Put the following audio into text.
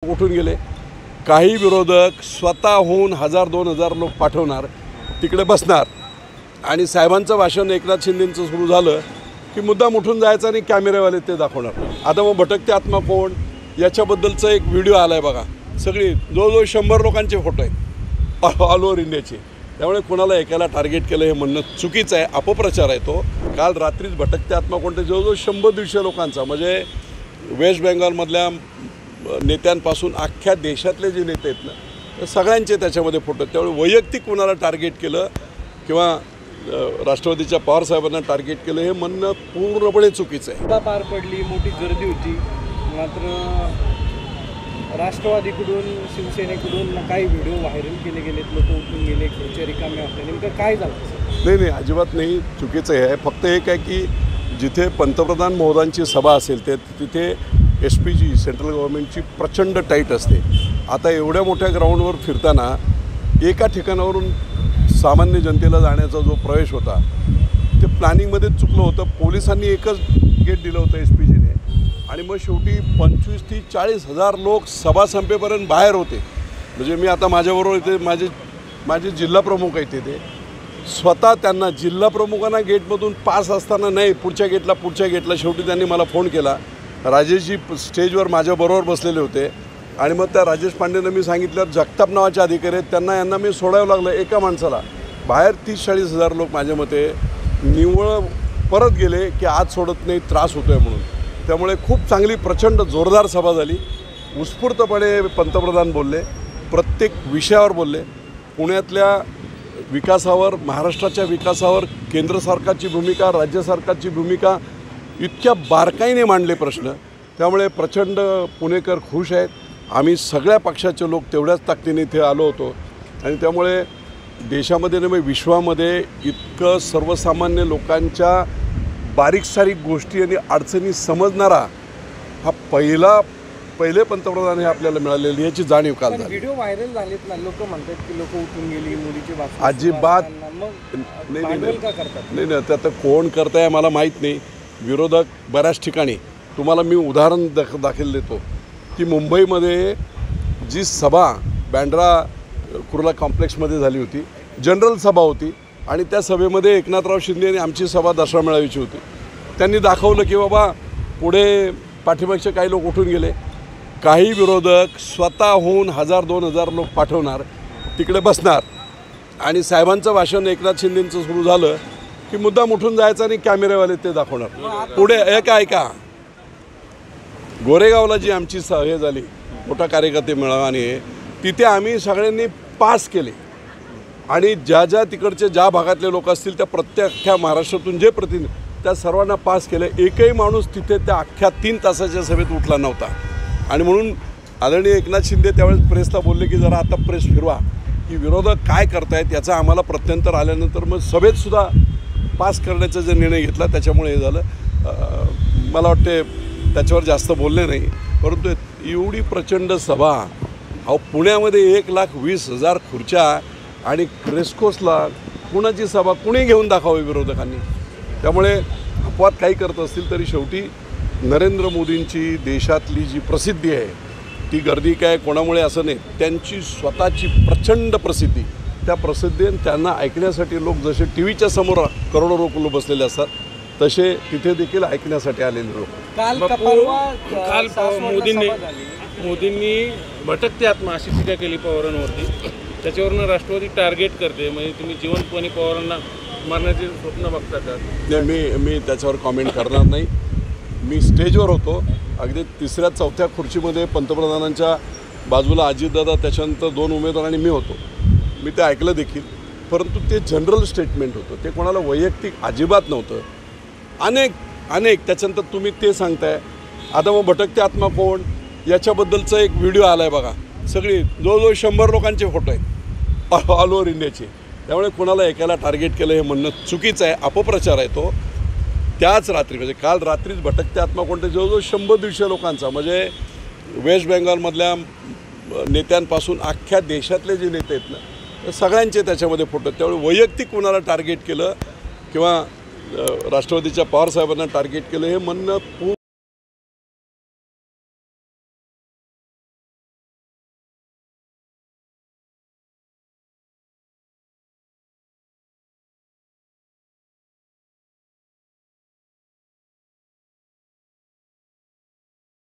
उठून गेले। काही विरोधक स्वतःहून 1000-2000 लोक पाठवणार, तिकडे बसणार आणि साहेबांचं भाषण एकनाथ शिंदेंचं सुरू झालं की मुद्दाम उठून जायचं आणि कॅमेरेवाले ते दाखवणार। आता मग भटकते आत्मा कोण याच्याबद्दलचा एक व्हिडिओ आला आहे बघा, सगळी जवळजवळ 100 लोकांचे फोटो आहेत ऑल ओव्हर इंडियाचे। त्यामुळे कोणाला एकाला टार्गेट केलं हे म्हणणं चुकीचं आहे, अपप्रचार आहे तो। काल रात्रीच भटकते आत्मा कोणते जवळजवळ 100-150 लोकांचा, म्हणजे वेस्ट बेंगॉलमधल्या नेत्यांपासून अख्ख्या देशातले जे नेते आहेत ना सगळ्यांचे त्याच्यामध्ये फोटो। त्यामुळे वैयक्तिक कोणाला टार्गेट केलं किंवा राष्ट्रवादीच्या पवार साहेबांना टार्गेट केलं हे म्हणणं पूर्णपणे चुकीचं आहे। पार पडली, मोठी गर्दी होती, मात्र राष्ट्रवादीकडून शिवसेनेकडून काही व्हिडिओ व्हायरल केले गेलेत, लोक उठून गेले, खुर्च्या रिकाम्या होत्या, नेमकं काय झालं? नाही अजिबात नाही, चुकीचं आहे। फक्त एक आहे की जिथे पंतप्रधान महोदयांची सभा असेल तिथे SPG सेंट्रल गव्हर्नमेंटची प्रचंड टाईट असते। आता एवढ्या मोठ्या ग्राउंडवर फिरताना एका ठिकाणावरून सामान्य जनतेला जाण्याचा जो प्रवेश होता ते प्लॅनिंगमध्येच चुकलं होतं। पोलिसांनी एकच गेट दिलं होतं SPGने आणि मग शेवटी 25,000-40,000 लोक सभा संपेपर्यंत बाहेर होते। म्हणजे मी आता माझ्याबरोबर इथे माझे जिल्हा प्रमुख आहेत, तिथे स्वतः त्यांना जिल्हा प्रमुखांना गेटमधून पास असताना नाही पुढच्या गेटला शेवटी त्यांनी मला फोन केला। राजेशजी स्टेजवर माझ्याबरोबर बसलेले होते आणि मग त्या राजेश पांडेंना मी सांगितल्यावर जगताप नावाचे अधिकारी आहेत यांना मी सोडावं लागलं एका माणसाला। बाहेर 30-40,000 लोक माझ्या मते निव्वळ परत गेले की आज सोडत नाही, त्रास होतो आहे म्हणून। त्यामुळे खूप चांगली प्रचंड जोरदार सभा झाली, उत्स्फूर्तपणे पंतप्रधान बोलले, प्रत्येक विषयावर बोलले। पुण्यातल्या विकासावर, महाराष्ट्राच्या विकासावर केंद्र सरकारची भूमिका, राज्य सरकारची भूमिका इतक्या बारकाईने मांडले प्रश्न। त्यामुळे प्रचंड पुणेकर खुश आहेत। आम्ही सगळ्या पक्षाचे लोक तेवढ्याच ताकदीने इथे आलो होतो आणि त्यामुळे देशामध्ये नव्हे विश्वामध्ये इतकं सर्वसामान्य लोकांच्या बारीक सारीक गोष्टी आणि अडचणी समजणारा हा पहिले पंतप्रधान हे आपल्याला मिळालेली याची जाणीव काल झाली। व्हिडिओ व्हायरल झालेत ना, लोक म्हणतात की लोक उठून गेली, मुलीची बात अजिबात नाही त्यात कोण करताय मला माहीत नाही। विरोधक बऱ्याच ठिकाणी, तुम्हाला मी उदाहरण दाखल देतो की मुंबईमध्ये जी सभा बँड्रा कुर्ला कॉम्प्लेक्समध्ये झाली होती, जनरल सभा होती आणि त्या सभेमध्ये एकनाथराव शिंदे आणि आमची सभा दसरा मेळावीची होती। त्यांनी दाखवलं की बाबा पुढे पाठीमागचे काही लोक उठून गेले, काही विरोधक स्वतःहून 1000-2000 लोक पाठवणार, तिकडे बसणार आणि साहेबांचं भाषण एकनाथ शिंदेंचं सुरू झालं की मुद्दाम उठून जायचं आणि कॅमेरेवाले ते दाखवणार। पुढे ऐका गोरेगावला जी आमची हे झाली मोठा कार्यकर्ते मेळावाने, तिथे आम्ही सगळ्यांनी पास केले आणि ज्या तिकडचे ज्या भागातले लोक असतील त्या प्रत्येक महाराष्ट्रातून जे प्रतिनिधी त्या सर्वांना पास केले। एकही माणूस तिथे त्या अख्ख्या 3 तासाच्या सभेत उठला नव्हता आणि म्हणून आदरणीय एकनाथ शिंदे त्यावेळेस प्रेसला बोलले की जरा आता प्रेस फिरवा की विरोधक काय करतायत याचा आम्हाला प्रत्यंतर आल्यानंतर मग सभेतसुद्धा पास करण्याचा जो निर्णय घेतला त्याच्यामुळे हे झालं। मला वाटते त्याच्यावर जास्त बोलले नाही, परंतु एवढी प्रचंड सभा, पुण्यामध्ये 1,20,000 खुर्च्या आणि रेस्कोर्सला कुणाची सभा कुणी घेऊन दाखवावी विरोधकांनी। त्यामुळे अपवाद काही करत असतील तरी शेवटी नरेंद्र मोदींची देशातली जी प्रसिद्धी आहे ती गर्दी काय कोणामुळे असं नाही, त्यांची स्वतःची प्रचंड प्रसिद्धी, त्या प्रसिद्धीने त्यांना ऐकण्यासाठी लोक जसे टीव्हीच्या समोर करोडो लोक बसलेले असतात तसे तिथे देखील ऐकण्यासाठी आलेले लोक। काल मोदींनी भटकते आत्मा अशी टीका केली पवारांवरती, त्याच्यावरून राष्ट्रवादी टार्गेट करते, म्हणजे तुम्ही जिवंतपणे पवारांना मारण्याचे स्वप्न बघता का? मी त्याच्यावर कॉमेंट करणार नाही। मी स्टेजवर होतो, अगदी 3ऱ्या-4थ्या खुर्चीमध्ये पंतप्रधानांच्या बाजूला अजितदादा, त्याच्यानंतर 2 उमेदवार आणि मी होतो। मी ते ऐकलं देखील, परंतु ते जनरल स्टेटमेंट होतं, ते कोणाला वैयक्तिक अजिबात नव्हतं। अनेक त्याच्यानंतर तुम्ही ते सांगताय। आता मग भटकते आत्मा कोण याच्याबद्दलचा एक व्हिडिओ आला आहे बघा, सगळी जवळजवळ 100 लोकांचे फोटो आहेत ऑल ओव्हर इंडियाचे। त्यामुळे कोणाला एकाला टार्गेट केलं हे म्हणणं चुकीचं आहे, अपप्रचार आहे तो। त्याच रात्री म्हणजे काल रात्रीच भटकते आत्मा कोणते जवळजवळ 100-150 लोकांचा, म्हणजे वेस्ट बेंगॉलमधल्या नेत्यांपासून अख्ख्या देशातले जे नेते आहेत ना सगळ्यांचे त्याच्यामध्ये फोटो। त्यामुळे वैयक्तिक कोणाला टार्गेट केलं किंवा राष्ट्रवादीच्या पवार साहेबांना टार्गेट केलं हे म्हणणं